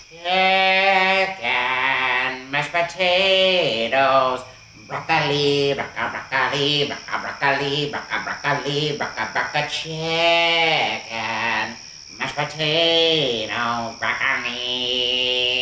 chicken, mashed potatoes, broccoli, broccoli, broccoli, broccoli, broccoli, chicken, mashed potato, broccoli.